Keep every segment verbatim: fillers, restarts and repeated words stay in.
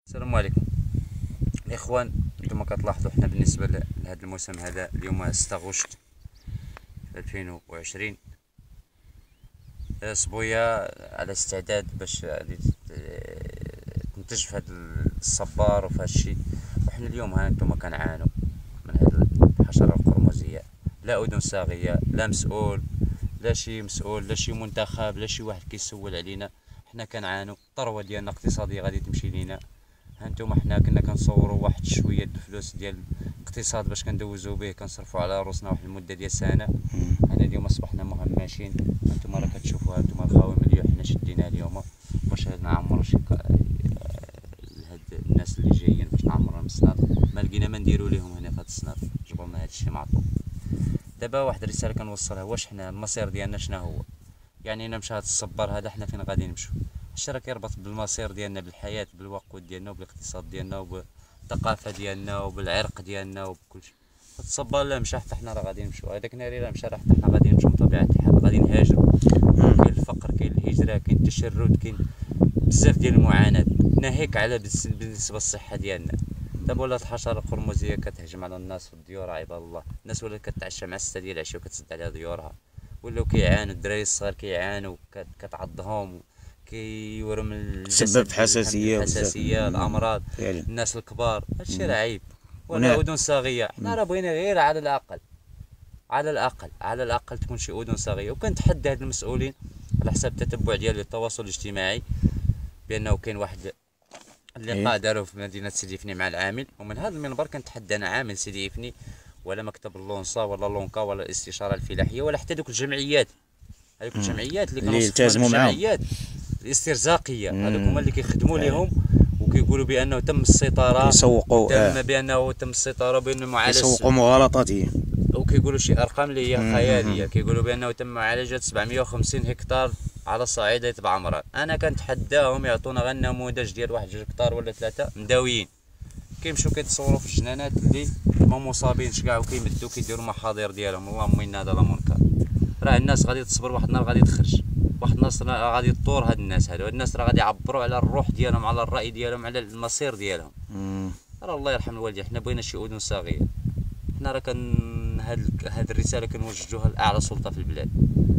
السلام عليكم الاخوان. انتم كتلاحظوا حنا بالنسبه لهذا الموسم هذا اليوم ستة غشت ألفين وعشرين، صبويه على استعداد باش غادي تنتج في هذا الصبار وفي هذا الشيء. وحنا اليوم ها انتم كنعانوا من هذه الحشره القرمزيه، لا اذن صاغيه، لا مسؤول، لا شي مسؤول، لا شي منتخب، لا شي واحد كيسول علينا. حنا كنعانوا، الثروه ديالنا الاقتصاديه غادي تمشي لينا. هانتوما حنا كنا كنصوروا واحد شويه د الفلوس ديال الاقتصاد باش كندوزو به، كنصرفوا على روسنا واحد المده ديال سنه. حنا اليوم اصبحنا مهمشين. هانتوما راه كتشوفوا، هانتوما الخاوي مليون حنا شدينا اليوم باش نعمروا شي لهاد الناس اللي جايين باش نعمروا المسناد. ما لقينا ما نديروا ليهم هنا في هاد السناد، جبرنا هاد الشيء معطوب. دابا واحد الرساله كنوصلها، واش حنا المصير ديالنا شنو هو؟ يعني انا مشى هاد الصبار هذا حنا فين غادي نمشيو؟ الشيء راه كيربط بالمصير ديالنا، بالحياه، بالوقود ديالنا وبالاقتصاد ديالنا وبالثقافه ديالنا وبالعرق ديالنا وبكل شيء. الصبار لا مشى حتى حنا راه غادي نمشيو، هذاك ناري راه مشى راه حتى حنا غادي نمشيو بطبيعه الحال، غادي نهاجروا. كاين الفقر، كاين الهجره، كاين التشرد، كاين بزاف ديال المعاناه، ناهيك على بالنسبه للصحه ديالنا. دابا ولات الحشره القرمزيه كتهجم على الناس في الديور، عباد الله. الناس ولات كتعشى مع ستة ديال العشيه وكتسد عليها ديورها، ولاو كيعانوا، الدراري الصغار كيعانوا، كتعضهم، كيورم الجسد، تسبب في حساسيه الحساسيه، الامراض. فعلا. الناس الكبار، هادشي راه عيب. ولا اذن صاغيه، حنا راه بغينا غير على الاقل على الاقل على الاقل تكون شي اذن صاغيه. وكنتحدى هاد المسؤولين على حساب التتبع ديال التواصل الاجتماعي بانه كاين واحد اللقاء داروا في مدينه سيدي فني مع العامل، ومن هذا المنبر كنتحدى انا عامل سيدي فني ولا مكتب اللونصا ولا لونكا ولا الاستشاره الفلاحيه ولا حتى دوك الجمعيات، هذوك الجمعيات اللي كانوا يلتزموا معاهم، الجمعيات الاسترزاقيه، هذوك هما اللي كيخدموا لهم وكيقولوا بانه تم السيطره، يسوقوا تم بانه تم السيطره بانه معالجه، يسوقوا مغالطات هي، وكيقولوا شي ارقام اللي هي خياليه، كيقولوا بانه تم معالجه سبعمية وخمسين هكتار على صعيدة بعمران. انا كنتحداهم يعطونا غير نموذج ديال واحد جوج هكتار ولا ثلاثه مداويين، كيمشيو كيتصوروا في الجنانات اللي ما مصابين كاع، وكيمدوا كيديروا محاضر ديالهم. اللهم انا هذا لا منكر. راه الناس غادي تصبر، واحد النهار غادي تخرج، واحد النهار راه غادي تطور. هاد الناس هادو، هاد الناس راه غادي يعبروا على الروح ديالهم، على الراي ديالهم، على المصير ديالهم. راه الله يرحم الوالدين، حنا بغينا شي اذن صاغيه. حنا راه كان هاد هاد الرساله كنوجهوها لاعلى سلطه في البلاد،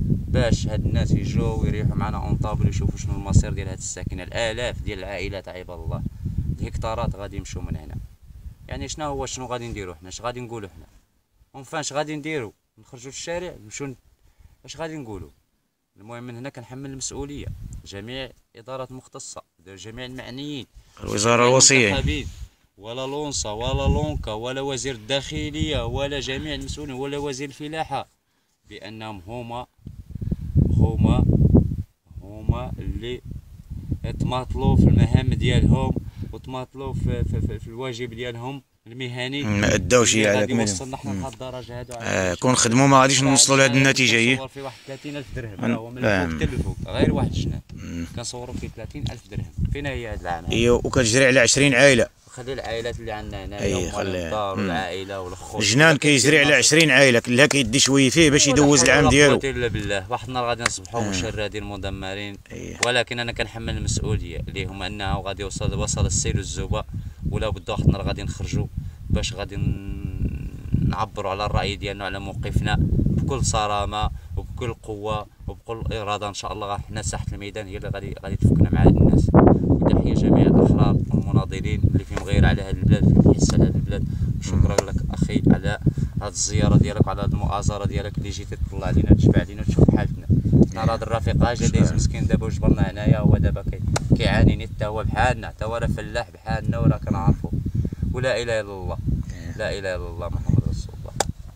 باش هاد الناس يجوا ويريحوا معنا اون طابل ويشوفوا شنو المصير ديال هاد الساكنه. الالاف ديال العائلات عباد الله، الهكتارات غادي يمشيو من هنا. يعني شنو هو شنو غادي نديرو حنا؟ اش غادي نقولوا حنا؟ اونفان اش غادي نديرو؟ نخرجوا للشارع نمشيو؟ اش غادي نقولوا؟ المهم من هنا كنحمل المسؤوليه جميع ادارات مختصه، جميع المعنيين، الوزاره الوصيه، ولا لونصا ولا لونكا ولا وزير الداخليه ولا جميع المسؤولين ولا وزير الفلاحه، بانهم هما هما هما اللي تماطلوا في المهام ديالهم وتماطلوا في, في, في, في الواجب ديالهم المهني. ما اداوش على كامل. وصلنا حنا لهاد الدرجه هادو، آه كون خدموا ما غاديش نوصلوا لهاد النتيجه. هي في واحد ثلاثين ألف درهم، هو من الفوق حتى الفوق، غير واحد الجنان كنصوروا فيه ثلاثين ألف درهم. فين هي هاد العام؟ ايوا وكتجري على عشرين عائله. خلي العائلات اللي عندنا هنايا، هما الدار والعائله والاخوات. الجنان كيجري على عشرين عائله، كلها كيدي شويه فيه باش يدوز العام ديالو. الا بالله واحد النهار غادي نصبحوا مشردين مدمرين. ولكن انا كنحمل المسؤوليه اللي هما انه غادي يوصل وصل السيل والزوبه، ولا بد واحد النهار غادي نخرجوا باش غادي نعبروا على الراي ديالنا وعلى موقفنا بكل صرامه وبكل قوه وبكل اراده. ان شاء الله حنا ساحه الميدان هي اللي غادي غادي تفكنا مع هاد الناس. وتحيه جميع الاحرار والمناضلين اللي فيهم غير على هاد البلاد، اللي كيحس على هاد البلاد. وشكرا لك اخي على هاد الزياره ديالك وعلى هاد المؤازره ديالك اللي جيتي تطلع علينا تشفع علينا وتشوف حالتنا. حنا هاد الرفيق اجا دايز مسكين دابا وجبرنا هنايا، هو دابا كيعاني نيت حتى هو بحالنا، حتى هو راه فلاح بحالنا وراه كنعرفو. ولا اله الا الله، لا اله الا الله محمد